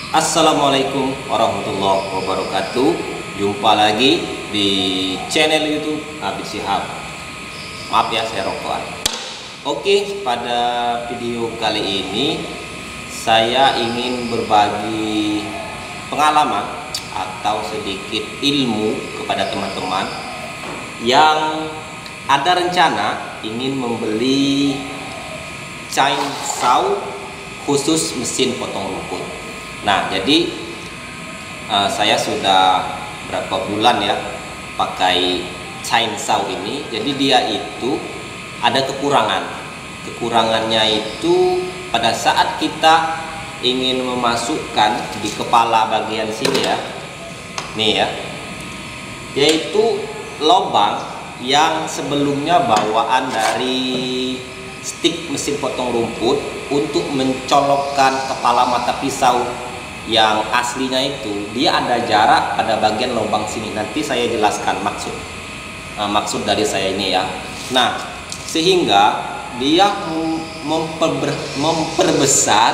Assalamualaikum warahmatullahi wabarakatuh. Jumpa lagi di channel YouTube Habib Syihab. Maaf ya, saya rokokan. Oke, pada video kali ini saya ingin berbagi pengalaman atau sedikit ilmu kepada teman-teman yang ada rencana ingin membeli chainsaw khusus mesin potong rumput. Nah, jadi saya sudah berapa bulan ya pakai chainsaw ini. Jadi dia itu ada kekurangannya itu pada saat kita ingin memasukkan di kepala bagian sini ya, nih ya, yaitu lubang yang sebelumnya bawaan dari stik mesin potong rumput untuk mencolokkan kepala mata pisau yang aslinya itu, dia ada jarak pada bagian lubang sini. Nanti saya jelaskan maksud dari saya ini ya. Nah, sehingga dia memperbesar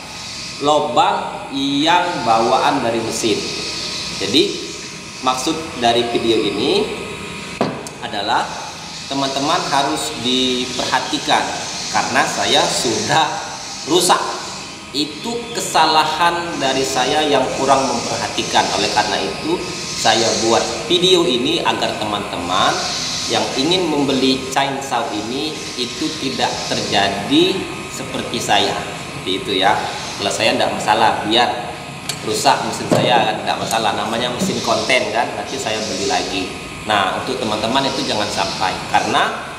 lubang yang bawaan dari mesin. Jadi maksud dari video ini adalah teman-teman harus diperhatikan karena saya sudah rusak. Itu kesalahan dari saya yang kurang memperhatikan. Oleh karena itu saya buat video ini agar teman-teman yang ingin membeli chainsaw ini itu tidak terjadi seperti saya. Seperti itu ya. Kalau saya tidak masalah, biar rusak mesin saya kan tidak masalah, namanya mesin konten kan, nanti saya beli lagi. Nah, untuk teman-teman itu jangan sampai, karena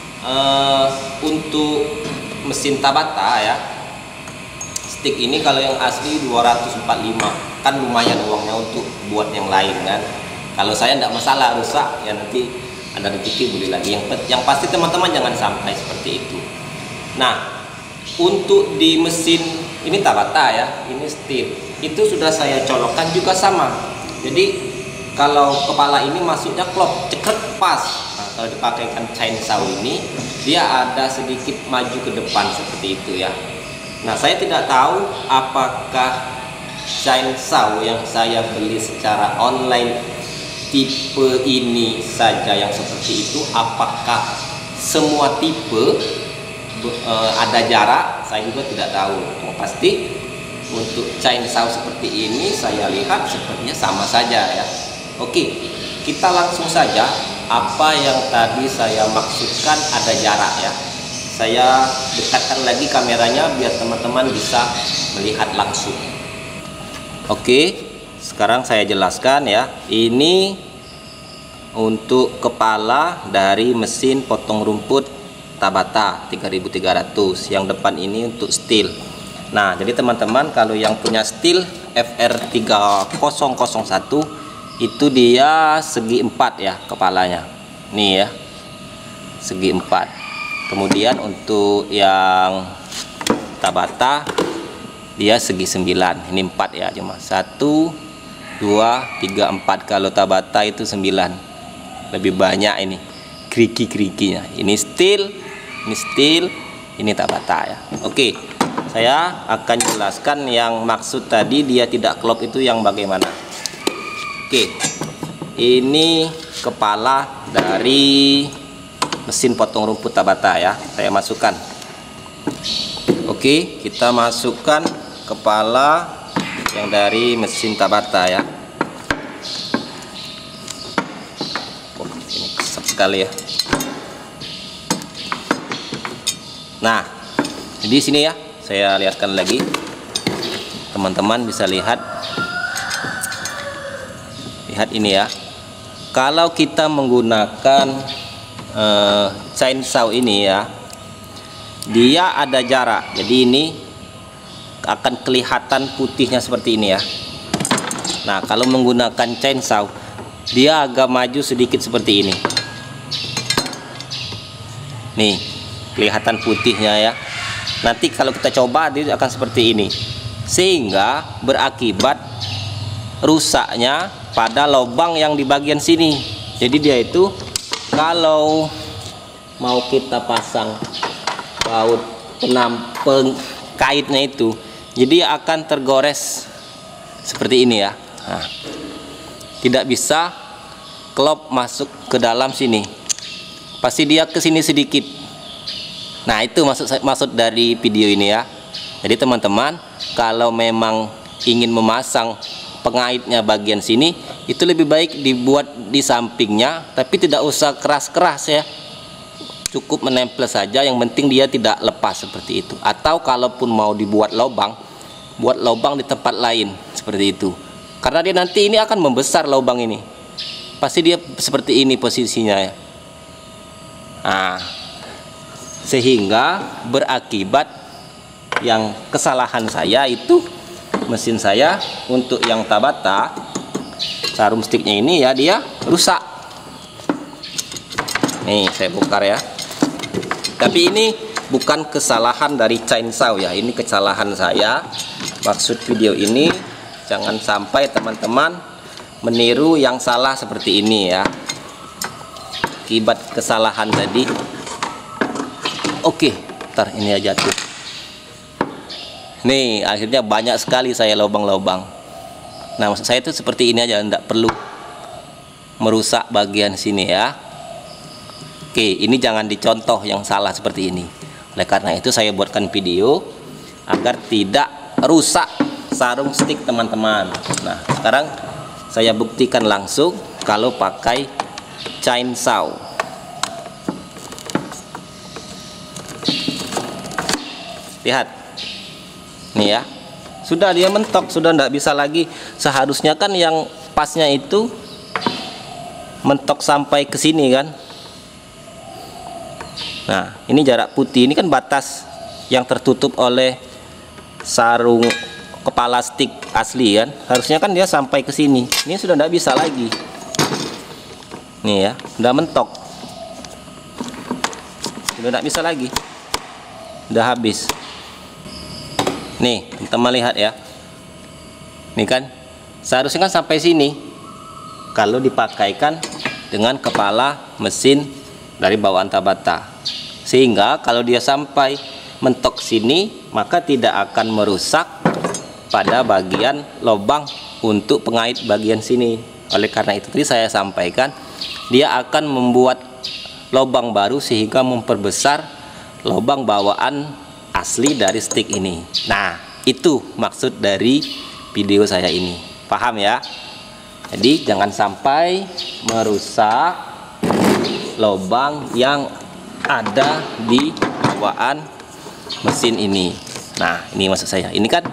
untuk mesin Tabata ya, stick ini kalau yang asli 245 kan lumayan uangnya untuk buat yang lain kan. Kalau saya tidak masalah rusak ya, nanti ada rezeki beli lagi. Yang pasti teman-teman jangan sampai seperti itu. Nah, untuk di mesin ini Tabata ya, ini steel, itu sudah saya colokkan juga sama. Jadi kalau kepala ini masuknya klop cekrek pas. Nah, kalau dipakaikan chainsaw ini dia ada sedikit maju ke depan seperti itu ya. Nah, saya tidak tahu apakah chainsaw yang saya beli secara online tipe ini saja yang seperti itu, apakah semua tipe ada jarak, saya juga tidak tahu. Yang pasti untuk chainsaw seperti ini saya lihat sepertinya sama saja ya. Oke, kita langsung saja apa yang tadi saya maksudkan ada jarak ya. Saya dekatkan lagi kameranya biar teman-teman bisa melihat langsung. Oke, sekarang saya jelaskan ya. Ini untuk kepala dari mesin potong rumput Tabata 3300. Yang depan ini untuk steel. Nah, jadi teman-teman kalau yang punya steel FR3001 itu dia segi 4 ya kepalanya. Nih ya, segi 4. Kemudian untuk yang Tabata dia segi 9. Ini 4 ya, cuma 1 2 3 4. Kalau Tabata itu 9. Lebih banyak ini keriki-kerikinya. Ini steel, ini Tabata ya. Oke, saya akan jelaskan yang maksud tadi dia tidak klop itu yang bagaimana. Oke, ini kepala dari mesin potong rumput Tabata ya, saya masukkan. Oke, kita masukkan kepala yang dari mesin Tabata ya. Oh, ini kesat sekali ya. Nah, di sini ya, saya lihatkan lagi. Teman-teman bisa lihat ini ya. Kalau kita menggunakan chainsaw ini ya, dia ada jarak. Jadi ini akan kelihatan putihnya seperti ini ya. Nah, kalau menggunakan chainsaw dia agak maju sedikit seperti ini. Nih, kelihatan putihnya ya. Nanti kalau kita coba dia akan seperti ini. Sehingga berakibat rusaknya pada lubang yang di bagian sini. Jadi dia itu kalau mau kita pasang baut kaitnya itu, jadi akan tergores seperti ini ya. Nah, tidak bisa klop masuk ke dalam sini, pasti dia ke sini sedikit. Nah, itu maksud dari video ini ya. Jadi teman-teman, kalau memang ingin memasang pengaitnya bagian sini, itu lebih baik dibuat di sampingnya, tapi tidak usah keras-keras ya, cukup menempel saja, yang penting dia tidak lepas seperti itu. Atau kalaupun mau dibuat lubang, buat lubang di tempat lain seperti itu, karena dia nanti ini akan membesar lubang ini, pasti dia seperti ini posisinya ya. Nah, sehingga berakibat yang kesalahan saya itu mesin saya untuk yang Tabata sarung sticknya ini ya, dia rusak. Nih saya bongkar ya. Tapi ini bukan kesalahan dari chainsaw ya, ini kesalahan saya. Maksud video ini jangan sampai teman-teman meniru yang salah seperti ini ya, akibat kesalahan tadi. Oke, ntar ini aja tuh. Nih akhirnya banyak sekali saya lubang-lubang. Nah, maksud saya itu seperti ini aja, tidak perlu merusak bagian sini ya. Oke, ini jangan dicontoh yang salah seperti ini. Oleh karena itu saya buatkan video agar tidak rusak sarung stick teman-teman. Nah, sekarang saya buktikan langsung kalau pakai chainsaw. Lihat nih ya, sudah dia mentok, sudah tidak bisa lagi. Seharusnya kan yang pasnya itu mentok sampai ke sini kan. Nah, ini jarak putih, ini kan batas yang tertutup oleh sarung kepala stick asli kan. Harusnya kan dia sampai ke sini. Ini sudah tidak bisa lagi. Nih ya, udah mentok. Sudah tidak bisa lagi. Udah habis. Nih, teman-teman lihat ya. Nih kan, seharusnya kan sampai sini. Kalau dipakaikan dengan kepala mesin dari bawaan Tabata. Sehingga kalau dia sampai mentok sini, maka tidak akan merusak pada bagian lubang untuk pengait bagian sini. Oleh karena itu tadi saya sampaikan, dia akan membuat lubang baru sehingga memperbesar lubang bawaan asli dari stick ini. Nah, itu maksud dari video saya ini. Paham ya? Jadi jangan sampai merusak lubang yang ada di bawaan mesin ini. Nah, ini maksud saya. Ini kan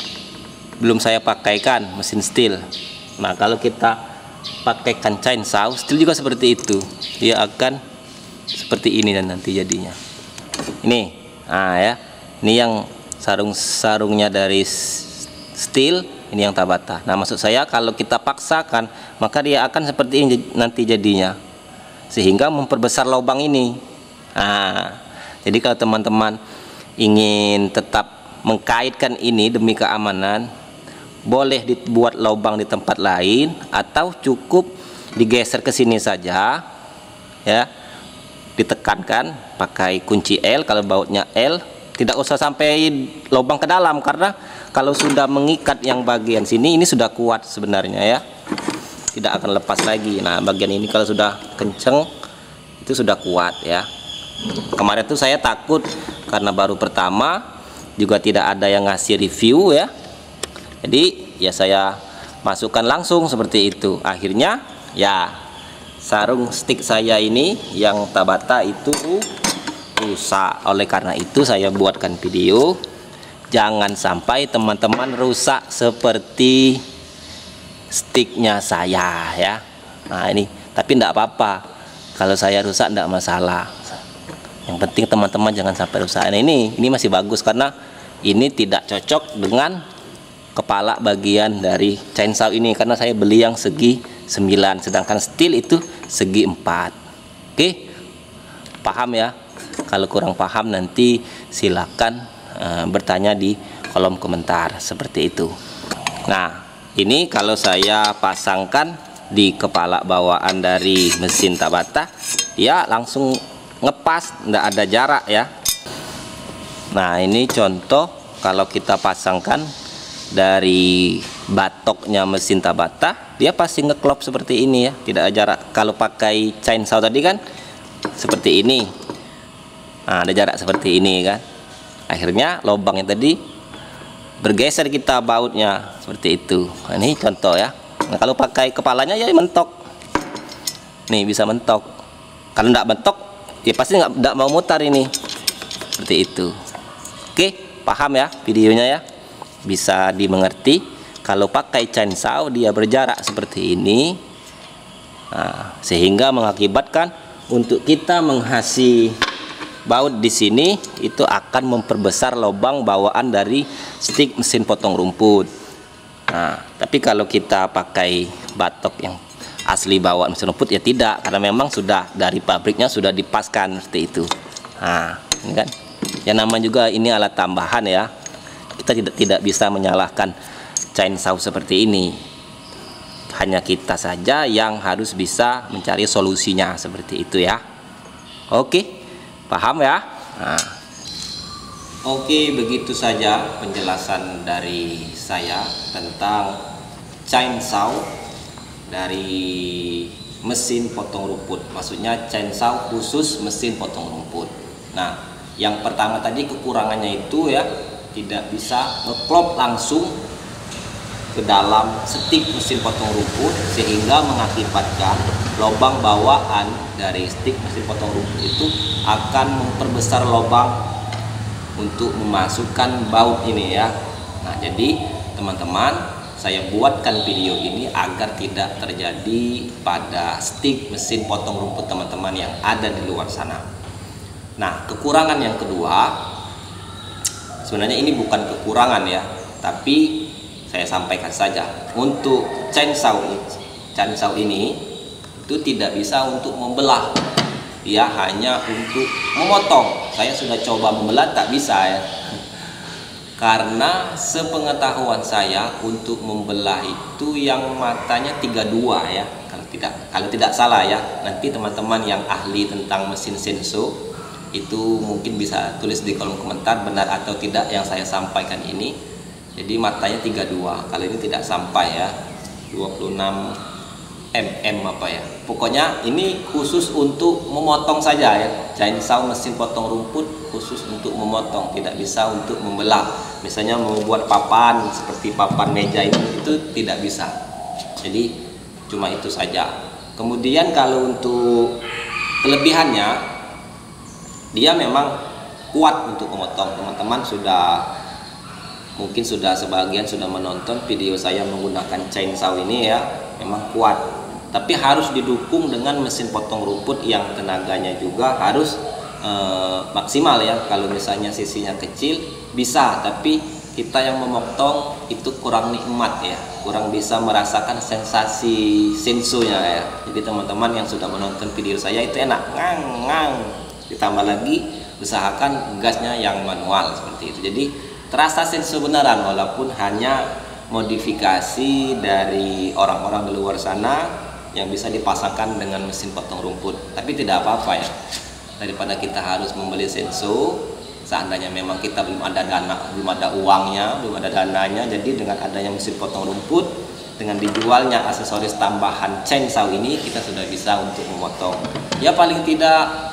belum saya pakaikan mesin steel. Nah, kalau kita pakaikan chainsaw steel juga seperti itu. Dia akan seperti ini dan nanti jadinya. Ini, nah ya. Ini yang sarungnya dari steel, ini yang Tabata. Nah, maksud saya kalau kita paksakan, maka dia akan seperti ini nanti jadinya. Sehingga memperbesar lubang ini. Nah, jadi kalau teman-teman ingin tetap mengkaitkan ini demi keamanan, boleh dibuat lubang di tempat lain atau cukup digeser ke sini saja ya, ditekankan pakai kunci L. Kalau bautnya L, tidak usah sampai lubang ke dalam, karena kalau sudah mengikat yang bagian sini, ini sudah kuat sebenarnya ya, tidak akan lepas lagi. Nah, bagian ini kalau sudah kenceng itu sudah kuat ya. Kemarin tuh saya takut karena baru pertama, juga tidak ada yang ngasih review ya. Jadi ya saya masukkan langsung seperti itu. Akhirnya ya sarung stick saya ini yang Tabata itu rusak. Oleh karena itu saya buatkan video, jangan sampai teman-teman rusak seperti sticknya saya ya. Nah ini, tapi tidak apa-apa kalau saya rusak, tidak masalah. Yang penting teman-teman jangan sampai rusak. Nah, ini masih bagus karena ini tidak cocok dengan kepala bagian dari chainsaw ini, karena saya beli yang segi 9, sedangkan steel itu segi 4. Oke, paham ya? Kalau kurang paham nanti silakan bertanya di kolom komentar seperti itu. Nah, ini kalau saya pasangkan di kepala bawaan dari mesin Tabata, ya langsung ngepas, tidak ada jarak ya. Nah, ini contoh kalau kita pasangkan dari batoknya mesin Tabata, dia pasti ngeklop seperti ini ya, tidak ada jarak. Kalau pakai chainsaw tadi kan seperti ini, nah, ada jarak seperti ini kan, akhirnya lubangnya tadi bergeser kita bautnya seperti itu. Nah, ini contoh ya. Nah, kalau pakai kepalanya ya mentok, nih bisa mentok. Kalau nggak mentok ya pasti nggak mau mutar ini, seperti itu. Oke, paham ya videonya ya, bisa dimengerti. Kalau pakai chainsaw dia berjarak seperti ini, nah, sehingga mengakibatkan untuk kita menghasi baut di sini itu akan memperbesar lubang bawaan dari stik mesin potong rumput. Nah, tapi kalau kita pakai batok yang asli bawaan mesin rumput ya tidak, karena memang sudah dari pabriknya sudah dipaskan seperti itu. Nah, ini kan ya, nama juga ini alat tambahan ya, kita tidak bisa menyalahkan chainsaw seperti ini. Hanya kita saja yang harus bisa mencari solusinya seperti itu ya. Oke, paham ya? Nah, oke, begitu saja penjelasan dari saya tentang chainsaw dari mesin potong rumput. Maksudnya chainsaw khusus mesin potong rumput. Nah, yang pertama tadi kekurangannya itu ya, tidak bisa ngeklop langsung ke dalam stik mesin potong rumput, sehingga mengakibatkan lubang bawaan dari stik mesin potong rumput itu akan memperbesar lubang untuk memasukkan baut ini ya. Nah, jadi teman-teman, saya buatkan video ini agar tidak terjadi pada stik mesin potong rumput teman-teman yang ada di luar sana. Nah, kekurangan yang kedua, sebenarnya ini bukan kekurangan ya, tapi saya sampaikan saja. Untuk chainsaw ini itu tidak bisa untuk membelah, dia hanya untuk memotong. Saya sudah coba membelah, tak bisa ya, karena sepengetahuan saya untuk membelah itu yang matanya 32 ya, kalau tidak salah ya. Nanti teman-teman yang ahli tentang mesin senso itu mungkin bisa tulis di kolom komentar benar atau tidak yang saya sampaikan ini. Jadi matanya 32, kalau ini tidak sampai ya, 26 mm apa ya. Pokoknya ini khusus untuk memotong saja ya. Chainsaw mesin potong rumput khusus untuk memotong, tidak bisa untuk membelah. Misalnya membuat papan seperti papan meja itu tidak bisa. Jadi cuma itu saja. Kemudian kalau untuk kelebihannya, dia memang kuat untuk memotong. Teman-teman mungkin sudah sebagian sudah menonton video saya menggunakan chainsaw ini ya, memang kuat. Tapi harus didukung dengan mesin potong rumput yang tenaganya juga harus maksimal ya. Kalau misalnya sisinya kecil bisa, tapi kita yang memotong itu kurang nikmat ya, kurang bisa merasakan sensasi sensonya ya. Jadi teman-teman yang sudah menonton video saya itu enak, ngang. Ditambah lagi usahakan gasnya yang manual seperti itu, jadi terasa senso beneran, walaupun hanya modifikasi dari orang-orang di luar sana yang bisa dipasangkan dengan mesin potong rumput. Tapi tidak apa-apa ya, daripada kita harus membeli senso seandainya memang kita belum ada dana, belum ada uangnya, belum ada dananya. Jadi dengan adanya mesin potong rumput, dengan dijualnya aksesoris tambahan chainsaw ini, kita sudah bisa untuk memotong ya, paling tidak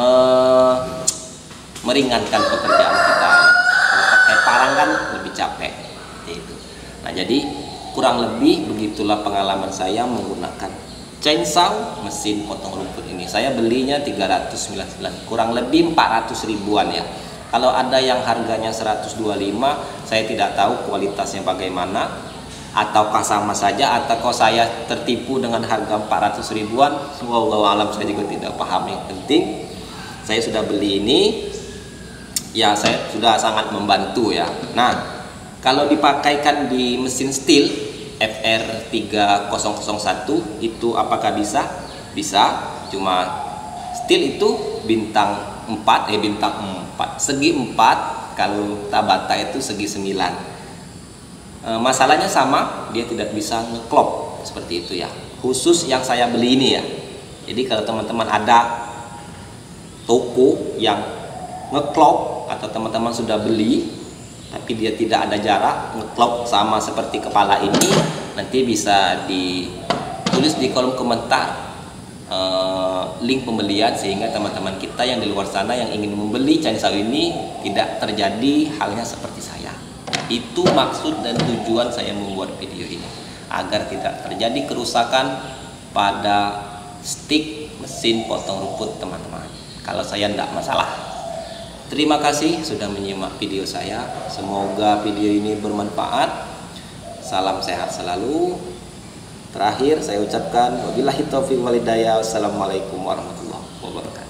meringankan pekerjaan kita. Kalau pakai parang kan lebih capek itu. Nah, jadi kurang lebih begitulah pengalaman saya menggunakan chainsaw mesin potong rumput ini. Saya belinya 399, kurang lebih 400 ribuan ya. Kalau ada yang harganya 125, saya tidak tahu kualitasnya bagaimana, ataukah sama saja, ataukah saya tertipu dengan harga 400 ribuan. Wallahu alam, saya juga tidak paham. Yang penting saya sudah beli ini ya, saya sudah sangat membantu ya. Nah, kalau dipakaikan di mesin steel FR3001 itu apakah bisa? Bisa, cuma steel itu bintang 4, segi 4, kalau Tabata itu segi 9. Masalahnya sama, dia tidak bisa ngeklop seperti itu ya, khusus yang saya beli ini ya. Jadi kalau teman-teman ada toko yang ngeklop atau teman-teman sudah beli tapi dia tidak ada jarak ngeklop sama seperti kepala ini, nanti bisa ditulis di kolom komentar link pembelian, sehingga teman-teman kita yang di luar sana yang ingin membeli chainsaw ini tidak terjadi halnya seperti saya. Itu maksud dan tujuan saya membuat video ini, agar tidak terjadi kerusakan pada stick mesin potong rumput teman-teman. Kalau saya tidak masalah. Terima kasih sudah menyimak video saya. Semoga video ini bermanfaat. Salam sehat selalu. Terakhir saya ucapkan wabillahi taufiq wal hidayah. Wassalamualaikum warahmatullahi wabarakatuh.